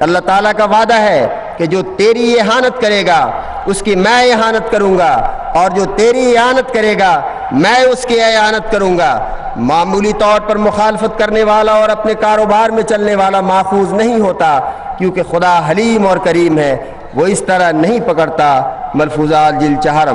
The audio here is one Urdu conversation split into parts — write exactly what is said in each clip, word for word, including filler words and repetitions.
اللہ تعالیٰ کا وعدہ ہے کہ جو تیری اہانت کرے گا اس کی میں اہانت کروں گا، اور جو تیری اہانت کرے گا میں اس کی اہانت کروں گا۔ معمولی طور پر مخالفت کرنے والا اور اپنے کاروبار میں چلنے والا محفوظ نہیں ہوتا، کیونکہ خدا حلیم اور کریم ہے، وہ اس طرح نہیں پکڑتا۔ ملفوظات جلد چہارم۔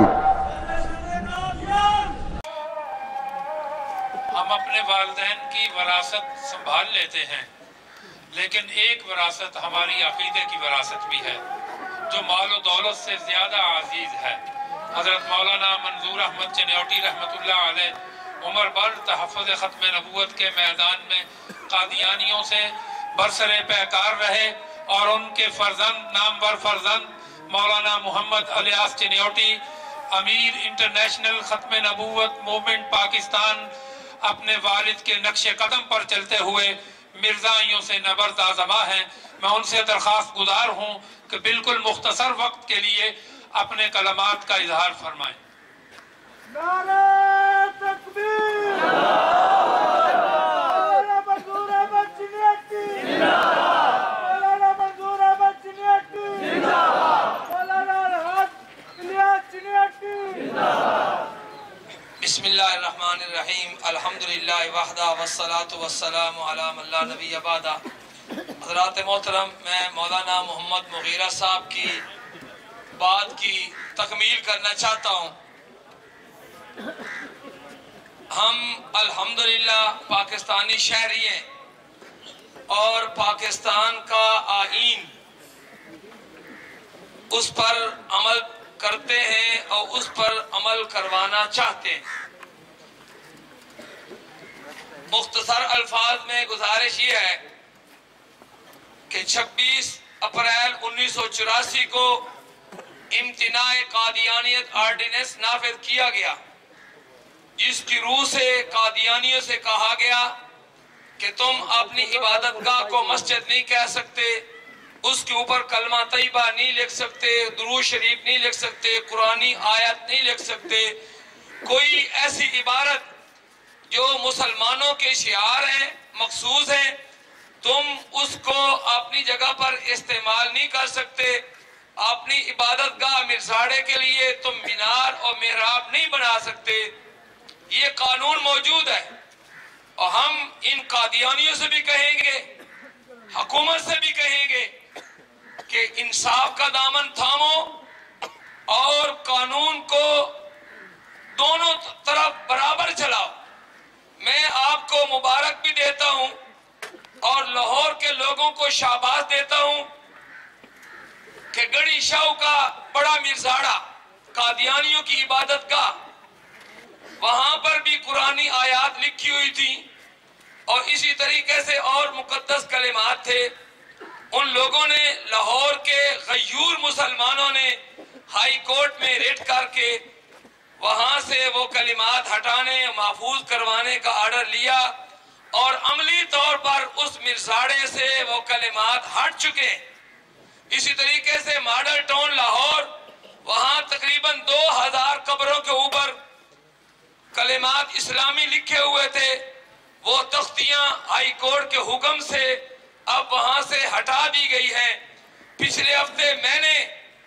ہم اپنے والدین کی وراثت سنبھال لیتے ہیں، لیکن ایک وراثت ہماری عقیدے کی وراثت بھی ہے جو مال و دولت سے زیادہ عزیز ہے۔ حضرت مولانا منظور احمد چنیوٹی رحمۃ اللہ علیہ عمر بھر تحفظ ختم نبوت کے میدان میں قادیانیوں سے برسر پیکار رہے، اور ان کے فرزند نامور فرزند مولانا محمد الیاس چنیوٹی امیر انٹرنیشنل ختم نبوت موومنٹ پاکستان اپنے والد کے نقش قدم پر چلتے ہوئے مرزائیوں سے نبرد آزما ہیں۔ میں ان سے درخواست گزار ہوں کہ بالکل مختصر وقت کے لیے اپنے کلمات کا اظہار فرمائیں۔ نعرہ تکبیر! مولانا منظور احمد چنیوٹی! مولانا منظور احمد چنیوٹی! مولانا الحاج الیاس چنیوٹی! بسم اللہ الرحمن الرحیم، الحمدللہ وحدہ والصلاة والسلام علی من لا نبی بعدہ۔ حضرات محترم، میں مولانا محمد مغیرہ صاحب کی بات کی تکمیل کرنا چاہتا ہوں۔ ہم الحمدللہ پاکستانی شہری ہیں، اور پاکستان کا آئین اس پر عمل کرتے ہیں اور اس پر عمل کروانا چاہتے ہیں۔ مختصر الفاظ میں گزارش یہ ہے کہ چھبیس اپریل انیس سو چوراسی کو امتناع قادیانیت آرڈیننس نافذ کیا گیا، جس کی روح سے قادیانیوں سے کہا گیا کہ تم اپنی عبادت گاہ کو مسجد نہیں کہہ سکتے، اس کے اوپر کلمہ طیبہ نہیں لکھ سکتے، درود شریف نہیں لکھ سکتے، قرآنی آیت نہیں لکھ سکتے، کوئی ایسی عبارت جو مسلمانوں کے شعار ہیں، مخصوص ہیں، تم اس کو اپنی جگہ پر استعمال نہیں کر سکتے۔ اپنی عبادت گاہ مرزاڑے کے لیے تم مینار اور محراب نہیں بنا سکتے۔ یہ قانون موجود ہے، اور ہم ان قادیانیوں سے بھی کہیں گے، حکومت سے بھی کہیں گے کہ انصاف کا دامن تھامو اور قانون کو دونوں طرف برابر چلاؤ۔ میں آپ کو مبارک بھی دیتا ہوں اور لاہور کے لوگوں کو شاباش دیتا ہوں کہ گڑی شاہ کا بڑا مرزاڑا قادیانیوں کی عبادت گاہ، وہاں پر بھی قرآنی آیات لکھی ہوئی تھی، اور اسی طریقے سے اور مقدس کلمات تھے۔ ان لوگوں نے، لاہور کے غیور مسلمانوں نے ہائی کورٹ میں ریٹ کر کے وہاں سے وہ کلمات ہٹانے، محفوظ کروانے کا آرڈر لیا، اور عملی طور پر اس مرزاڑے سے وہ کلمات ہٹ چکے۔ اسی طریقے سے ماڈل ٹاؤن لاہور، وہاں تقریباً دو ہزار قبروں کے اوپر کلمات اسلامی لکھے ہوئے تھے، وہ تختیاں ہائی کورٹ کے حکم سے اب وہاں سے ہٹا دی گئی ہیں۔ پچھلے ہفتے میں نے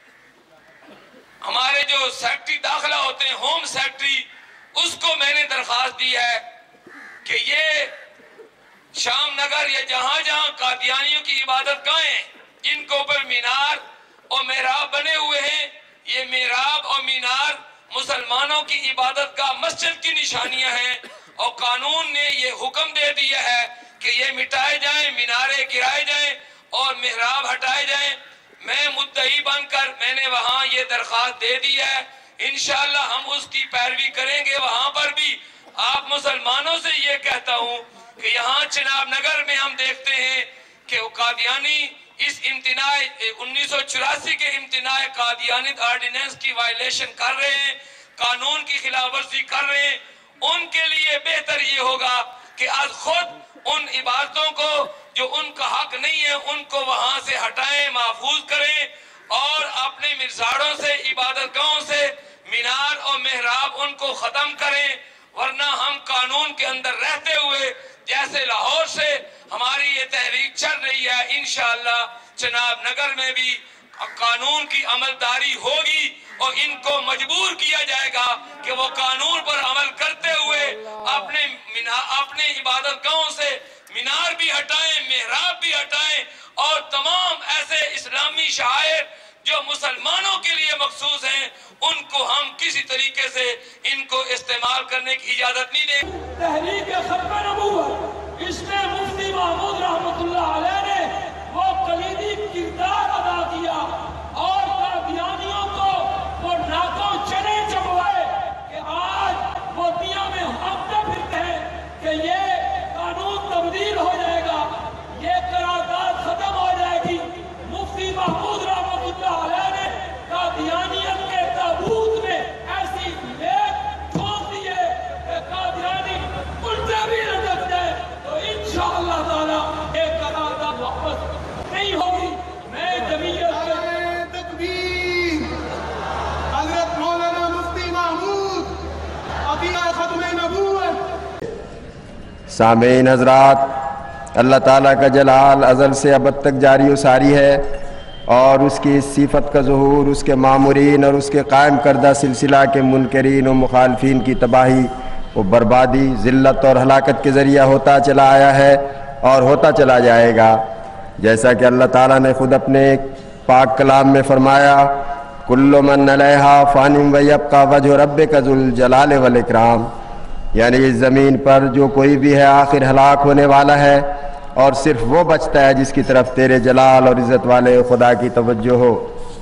ہمارے جو سیکٹری داخلہ ہوتے ہیں، ہوم سیکٹری، اس کو میں نے درخواست دی ہے کہ یہ شام نگر یا جہاں جہاں قادیانیوں کی عبادت گاہیں جن کے اوپر مینار اور محراب بنے ہوئے ہیں، یہ محراب اور مینار مسلمانوں کی عبادت گاہ مسجد کی نشانیاں ہیں، اور قانون نے یہ حکم دے دیا ہے کہ یہ مٹائے جائیں، میناریں گرائے جائیں اور محراب ہٹائے جائیں۔ میں مدعی بن کر میں نے وہاں یہ درخواست دے دی ہے، انشاءاللہ ہم اس کی پیروی کریں گے۔ وہاں پر بھی آپ مسلمانوں سے یہ کہتا ہوں کہ یہاں چناب نگر میں ہم دیکھتے ہیں کہ قادیانی اس امتناع انیس سو چوراسی کے امتناع قادیانیت آرڈیننس کی وائلیشن کر رہے ہیں، قانون کی خلاف ورزی کر رہے ہیں۔ ان کے لیے بہتر یہ ہوگا کہ آج خود ان عبادتوں کو جو ان کا حق نہیں ہے ان کو وہاں سے ہٹائیں، محفوظ کریں، اور اپنے مرزاڑوں سے، عبادت گاہوں سے مینار اور محراب ان کو ختم کریں، ورنہ ہم قانون کے اندر رہتے ہوئے جیسے لاہور سے ہماری یہ تحریک چل رہی ہے، انشاءاللہ جناب نگر میں بھی قانون کی عملداری ہوگی اور ان کو مجبور کیا جائے گا کہ وہ قانون پر عمل کرتے ہوئے اپنے اپنے عبادت گاہوں سے مینار بھی ہٹائیں، محراب بھی ہٹائیں، اور تمام ایسے اسلامی شعائر جو مسلمانوں کے لیے مخصوص ہیں ان کو ہم کسی طریقے سے ان کو استعمال کرنے کی اجازت نہیں دیں گے۔ تحریک ختم نبوت، اس میں مفتی محمود رحمۃ اللہ علیہ نے وہ کلیدی کردار ادا کیا اور قادیانیوں کو وہ ناکوں چنے چبوائے کہ آج وہ دنیا میں ہانکتے پھرتے ہیں کہ یہ قانون تبدیل ہو جائے گا، یہ قرارداد ختم ہو جائے گی۔ مفتی محمود رحمۃ اللہ علیہ نے قادیانیت کے تابوت میں ایسی لیک ٹھونک دیے کہ قادیانی الٹے بھی لٹک جائے تو انشاءاللہ تعالیٰ ایک قرارداد واپس نہیں ہوگی۔ میں جمعیت کے تکبیر حضرت مولانا مفتی محمود عطیہ ختم نبوت۔ سامعین حضرات، اللہ تعالیٰ کا جلال ازل سے ابد تک جاری و ساری ہے، اور اس کی اس صفت کا ظہور اس کے مامورین اور اس کے قائم کردہ سلسلہ کے منکرین و مخالفین کی تباہی و بربادی، ذلت اور ہلاکت کے ذریعہ ہوتا چلا آیا ہے اور ہوتا چلا جائے گا، جیسا کہ اللہ تعالیٰ نے خود اپنے پاک کلام میں فرمایا، کل من علیہا فان ویبقی وجہ ربک ذو الجلال والاکرام، یعنی اس زمین پر جو کوئی بھی ہے آخر ہلاک ہونے والا ہے، اور صرف وہ بچتا ہے جس کی طرف تیرے جلال اور عزت والے خدا کی توجہ ہو۔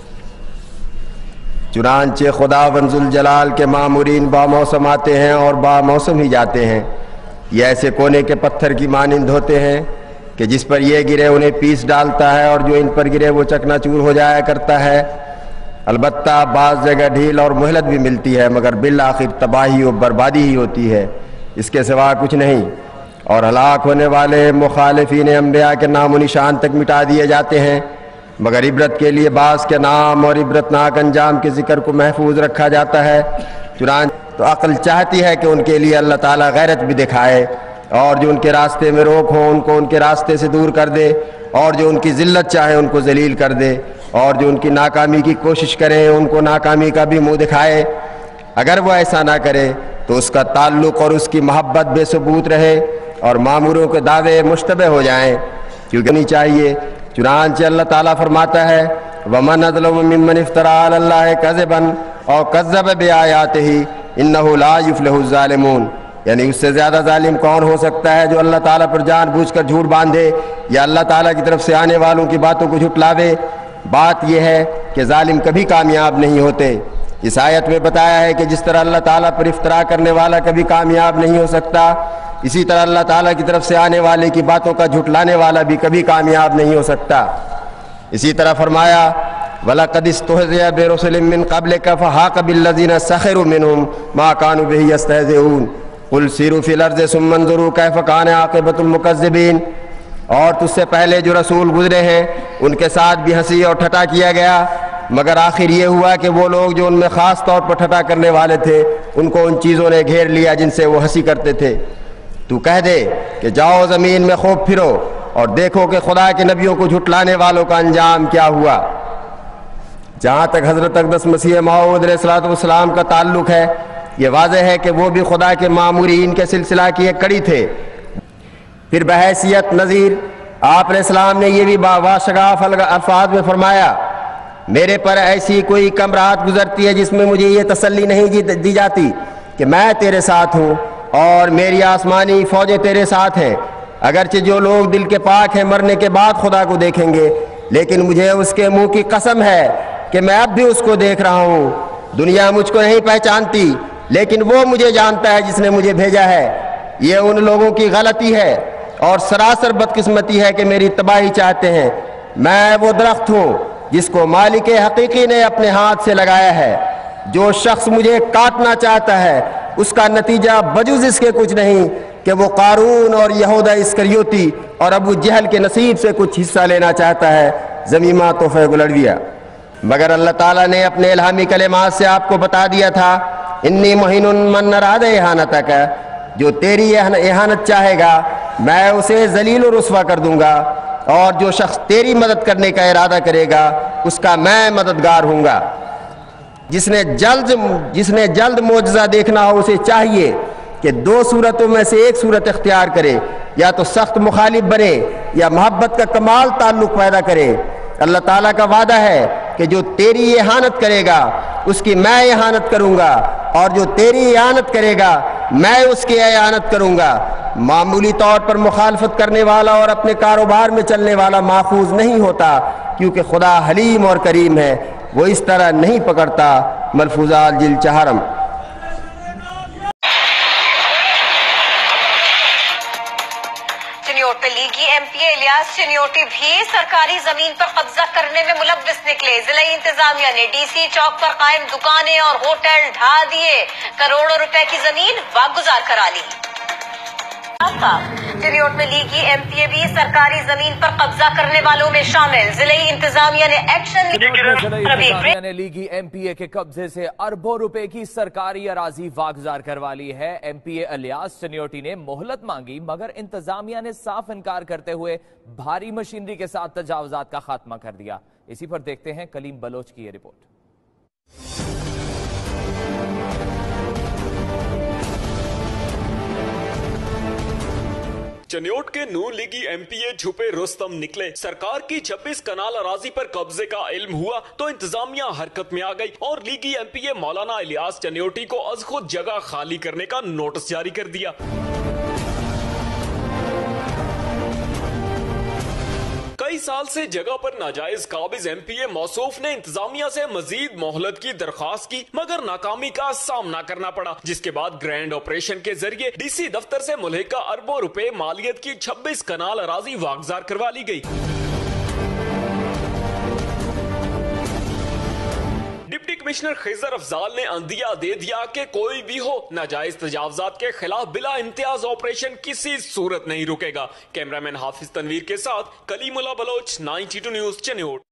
چنانچہ خدا ذو الجلال کے مامورین با موسم آتے ہیں اور با موسم ہی جاتے ہیں، یہ ایسے کونے کے پتھر کی مانند ہوتے ہیں کہ جس پر یہ گرے انہیں پیس ڈالتا ہے اور جو ان پر گرے وہ چکنا چور ہو جایا کرتا ہے۔ البتہ بعض جگہ ڈھیل اور مہلت بھی ملتی ہے، مگر بالآخر تباہی و بربادی ہی ہوتی ہے، اس کے سوا کچھ نہیں، اور ہلاک ہونے والے مخالفین انبیاء کے نام و نشان تک مٹا دیے جاتے ہیں، مگر عبرت کے لیے بعض کے نام اور عبرتناک انجام کے ذکر کو محفوظ رکھا جاتا ہے۔ چنانچہ تو عقل چاہتی ہے کہ ان کے لیے اللہ تعالیٰ غیرت بھی دکھائے، اور جو ان کے راستے میں روک ہو ان کو ان کے راستے سے دور کر دے، اور جو ان کی ذلت چاہے ان کو ذلیل کر دے، اور جو ان کی ناکامی کی کوشش کریں ان کو ناکامی کا بھی منہ دکھائے۔ اگر وہ ایسا نہ کرے تو اس کا تعلق اور اس کی محبت بے ثبوت رہے اور ماموروں کے دعوے مشتبہ ہو جائیں، کیونکہ نہیں چاہیے۔ چنانچہ اللہ تعالیٰ فرماتا ہے، وَمَنْ أَظْلَمُ مِمَّنِ افْتَرَىٰ عَلَى اللَّهِ كَذِبًا أَوْ كَذَّبَ بِآيَاتِهِ إِنَّهُ لَا يُفْلِحُ الظَّالِمُونَ، یعنی اس سے زیادہ ظالم کون ہو سکتا ہے جو اللہ تعالیٰ پر جان بوجھ کر جھوٹ باندھے یا اللہ تعالیٰ کی طرف سے آنے والوں کی باتوں کو جھٹلاوے۔ بات یہ ہے کہ ظالم کبھی کامیاب نہیں ہوتے۔ اس آیت میں بتایا ہے کہ جس طرح اللہ تعالیٰ پر افتراء کرنے والا کبھی کامیاب نہیں ہو سکتا، اسی طرح اللہ تعالیٰ کی طرف سے آنے والے کی باتوں کا جھٹلانے والا بھی کبھی کامیاب نہیں ہو سکتا۔ اسی طرح فرمایا، وَلَقَدِ اسْتُهْزِئَ بِرُسُلٍ مِّن قَبْلِكَ فَحَاقَ بِالَّذِينَ سَخِرُوا مِنْهُمْ مَا كَانُوا بِهِ يَسْتَهْزِئُونَ قُلْ سِيرُوا فِي الْأَرْضِ ثُمَّ انظُرُوا كَيْفَ كَانَ عَاقِبَةُ الْمُكَذِّبِينَ، اور تجھ سے پہلے جو رسول گزرے ہیں ان کے ساتھ بھی ہنسی اور ٹھٹا کیا گیا، مگر آخر یہ ہوا کہ وہ لوگ جو ان میں خاص طور پر ٹھٹا کرنے والے تھے ان کو ان چیزوں نے گھیر لیا جن سے وہ ہنسی کرتے تھے۔ تو کہہ دے کہ جاؤ زمین میں خوب پھرو اور دیکھو کہ خدا کے نبیوں کو جھٹلانے والوں کا انجام کیا ہوا۔ جہاں تک حضرت اقدس مسیح موعود علیہ الصلوۃ والسلام کا تعلق ہے، یہ واضح ہے کہ وہ بھی خدا کے مامورین کے سلسلہ کی ایک کڑی تھے۔ پھر بحیثیت نذیر آپ علیہ السلام نے یہ بھی باشگاف الفاظ میں فرمایا، میرے پر ایسی کوئی کم رات گزرتی ہے جس میں مجھے یہ تسلی نہیں دی جاتی کہ میں تیرے ساتھ ہوں اور میری آسمانی فوجیں تیرے ساتھ ہیں، اگرچہ جو لوگ دل کے پاک ہیں مرنے کے بعد خدا کو دیکھیں گے، لیکن مجھے اس کے منہ کی قسم ہے کہ میں اب بھی اس کو دیکھ رہا ہوں۔ دنیا مجھ کو نہیں پہچانتی لیکن وہ مجھے جانتا ہے جس نے مجھے بھیجا ہے۔ یہ ان لوگوں کی غلطی ہے اور سراسر بدقسمتی ہے کہ میری تباہی چاہتے ہیں۔ میں وہ درخت ہوں جس کو مالک حقیقی نے اپنے ہاتھ سے لگایا ہے۔ جو شخص مجھے کاٹنا چاہتا ہے اس کا نتیجہ بجز اس کے کچھ نہیں کہ وہ قارون اور یہودا اسکریوتی اور ابو جہل کے نصیب سے کچھ حصہ لینا چاہتا ہے۔ زمیمہ تحفہ گلڑویہ۔ مگر اللہ تعالیٰ نے اپنے الہامی کلمات سے آپ کو بتا دیا تھا، انی مہین من اراد احانتک، جو تیری اہانت چاہے گا میں اسے ذلیل و رسوا کر دوں گا، اور جو شخص تیری مدد کرنے کا ارادہ کرے گا اس کا میں مددگار ہوں گا۔ جس نے جلد جس نے جلد معجزہ دیکھنا ہو اسے چاہیے کہ دو صورتوں میں سے ایک صورت اختیار کرے، یا تو سخت مخالف بنے یا محبت کا کمال تعلق پیدا کرے۔ اللہ تعالیٰ کا وعدہ ہے کہ جو تیری اہانت کرے گا اس کی میں اہانت کروں گا، اور جو تیری اہانت کرے گا میں اس کی اہانت کروں گا۔ معمولی طور پر مخالفت کرنے والا اور اپنے کاروبار میں چلنے والا محفوظ نہیں ہوتا، کیونکہ خدا حلیم اور کریم ہے، وہ اس طرح نہیں پکڑتا۔ ملفوظات جلد چہارم۔ چنیوٹی لیگی M P A Ilyas Chinioti بھی سرکاری زمین پر قبضہ کرنے میں ملوث نکلے۔ ضلعی انتظامیہ نے ڈی سی چوک پر قائم دکانیں اور ہوٹل ڈھا دیے، کروڑوں روپے کی زمین واگزار کرا لی۔ چنیوٹ میں لیگی ایم پی اے بھی سرکاری زمین پر قبضہ کرنے والوں میں شامل۔ ضلعی انتظامیہ نے ایکشن انتظامیہ نے لیگی ایم پی اے کے قبضے سے اربوں روپے کی سرکاری اراضی واگزار کروا لی ہے۔ M P A Ilyas Chinioti نے مہلت مانگی، مگر انتظامیہ نے صاف انکار کرتے ہوئے بھاری مشینری کے ساتھ تجاوزات کا خاتمہ کر دیا۔ اسی پر دیکھتے ہیں کلیم بلوچ کی یہ رپورٹ۔ چنیوٹ کے نون لیگی ایم پی اے چھپے رستم نکلے۔ سرکار کی چھبیس کنال اراضی پر قبضے کا علم ہوا تو انتظامیہ حرکت میں آ گئی اور لیگی ایم پی اے مولانا الیاس چنیوٹی کو از خود جگہ خالی کرنے کا نوٹس جاری کر دیا۔ کئی سال سے جگہ پر ناجائز قابض ایم پی اے موصوف نے انتظامیہ سے مزید مہلت کی درخواست کی، مگر ناکامی کا سامنا کرنا پڑا، جس کے بعد گرینڈ آپریشن کے ذریعے ڈی سی دفتر سے ملحقہ اربوں روپے مالیت کی چھبیس کنال اراضی واگزار کروا لی گئی۔ ڈپٹی کمشنر خیزر افضال نے عندیہ دے دیا کہ کوئی بھی ہو ناجائز تجاوزات کے خلاف بلا امتیاز آپریشن کسی صورت نہیں رکے گا۔ کیمرامین حافظ تنویر کے ساتھ Kaleem Ullah Baloch, ninety two news Chiniot.